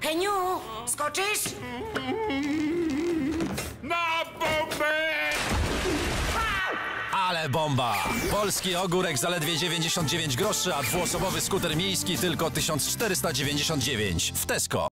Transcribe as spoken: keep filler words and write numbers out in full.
Heniu, skoczysz? Na bombę! Ale bomba! Polski ogórek zaledwie dziewięćdziesiąt dziewięć groszy, a dwuosobowy skuter miejski tylko tysiąc czterysta dziewięćdziesiąt dziewięć w Tesco.